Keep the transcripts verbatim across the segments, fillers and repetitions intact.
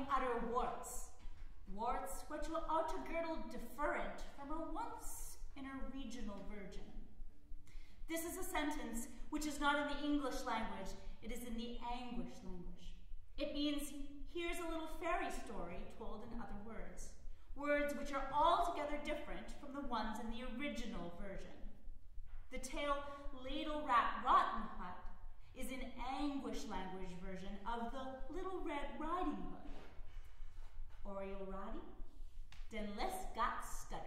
utter warts, warts which will outer girdle different from her once in a regional virgin. This is a sentence which is not in the English language, it is in the Anglish language. It means, here's a little fairy story told in other words, words which are altogether different from the ones in the original version. The tale Ladle Rat Rotten Hut is an Anglish language version of the Little Red Riding Hood. Oriole Roddy, den les got stuttered.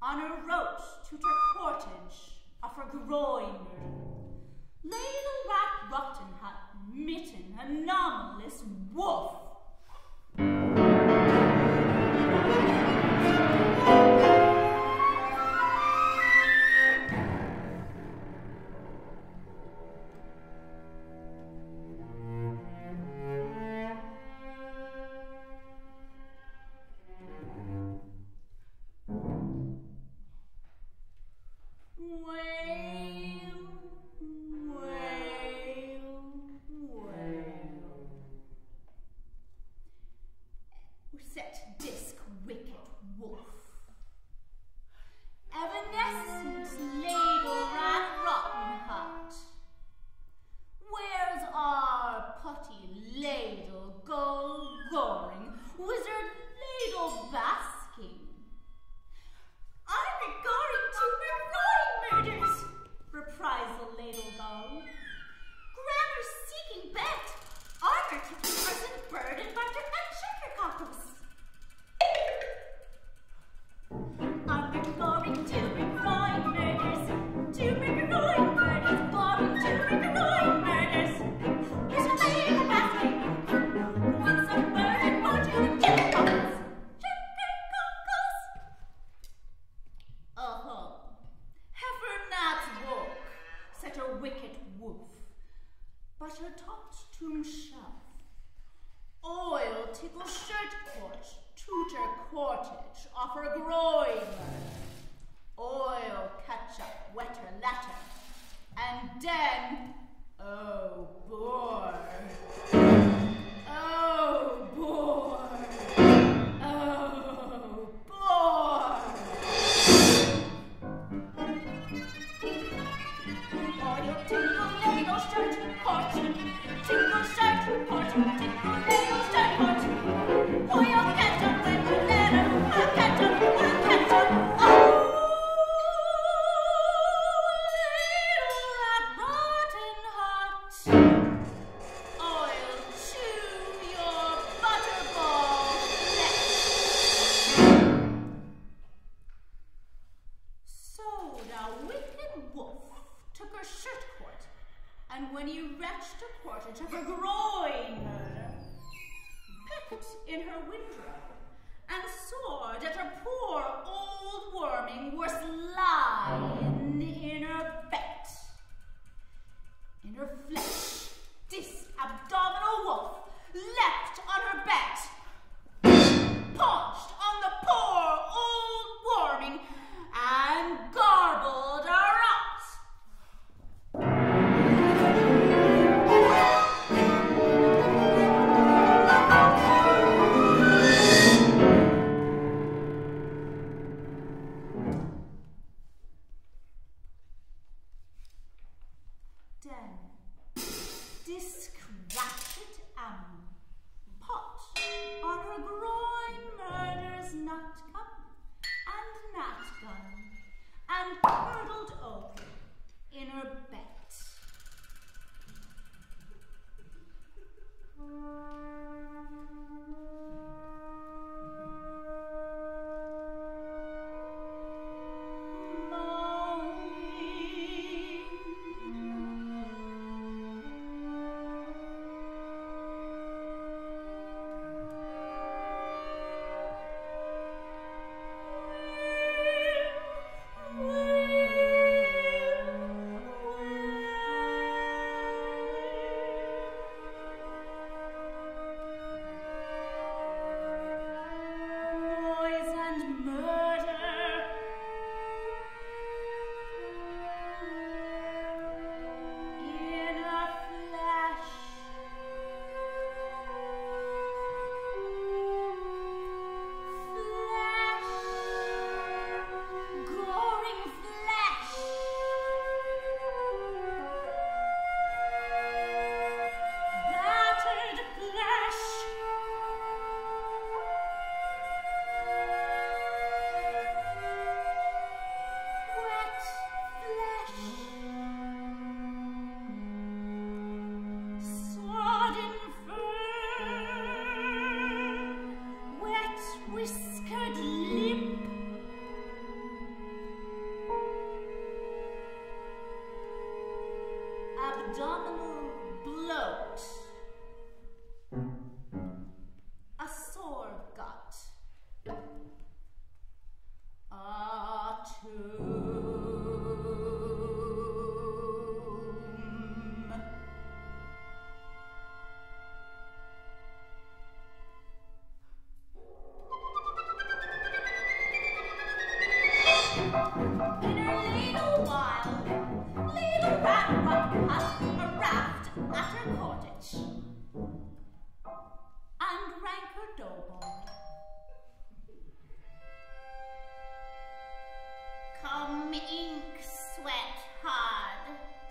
on a road to her cortage of her groin murder. Ladle rat rotten hat mitten anomalous wolf.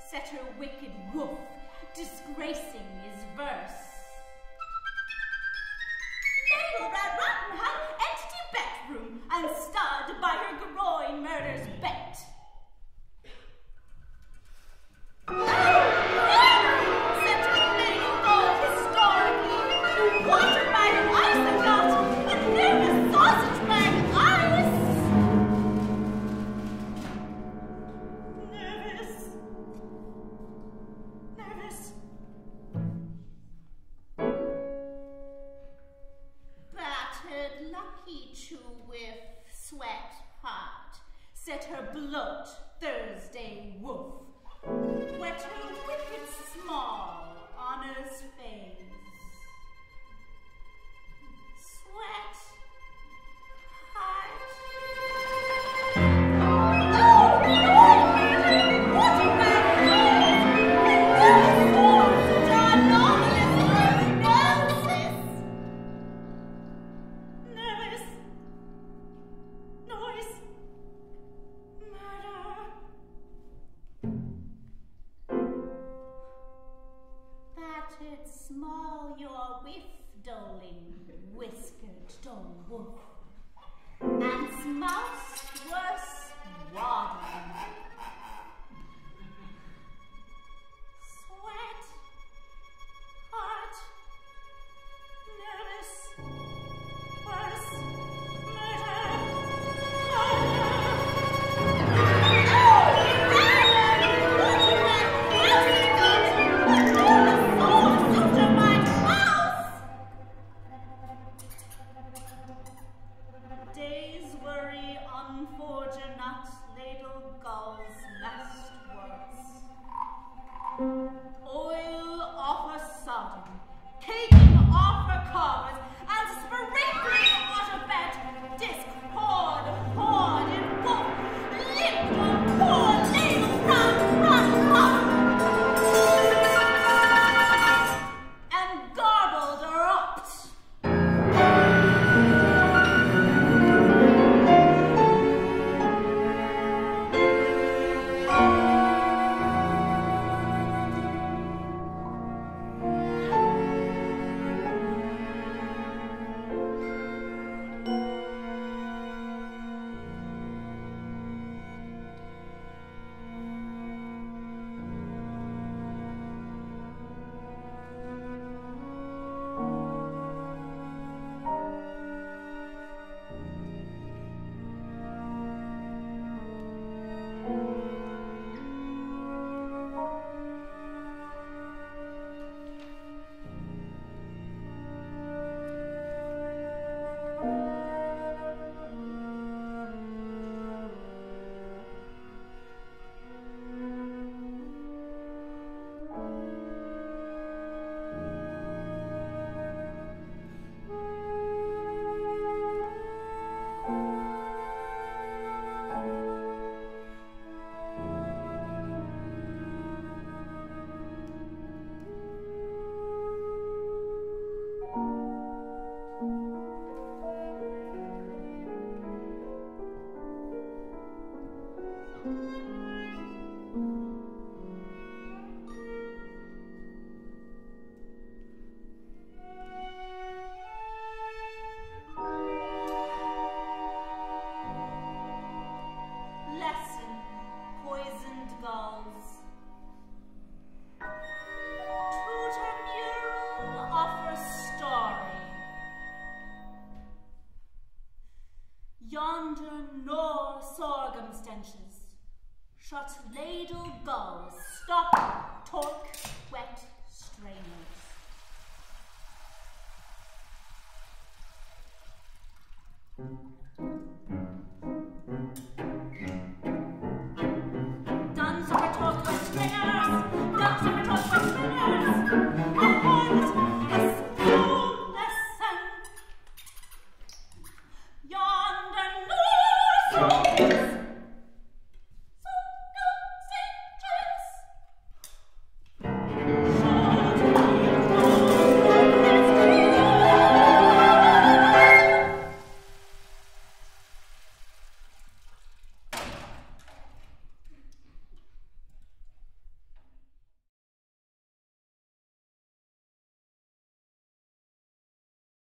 set her wicked woof, disgracing his verse. Ladle Rat Rottenhut entity bedroom, and stud by her groin murders bet. Set her lady gold historically, water by an isogot, and nervous sausage man ice. Nervous. Nervous. Battered lucky to whiff sweat hot, set her bloat Thursday woof, wet her wicked small honor's face. Sweat hot. Oh, no! What a bad noise! And those forms are anomalous noses. Nervous. Noise. Murder. Battered small your whiff doling, whiskered dole woof, and smoused worse waddling. Sweat, heart, nervous, worse, murder, murder. Oh, murder! Water rat, mousy goat, and all the sauce under my house. Day's worry, unfortunate, ladle gulls last words. Oil off a sodden, caking off her covers, and sprinkling on a bed, disc poured, poured in wolf, limped on poor ladle run, run, run, and garbled her up. Yonder nor sorghum stenches, shut ladle gulls, stop torque wet strainers. Mm.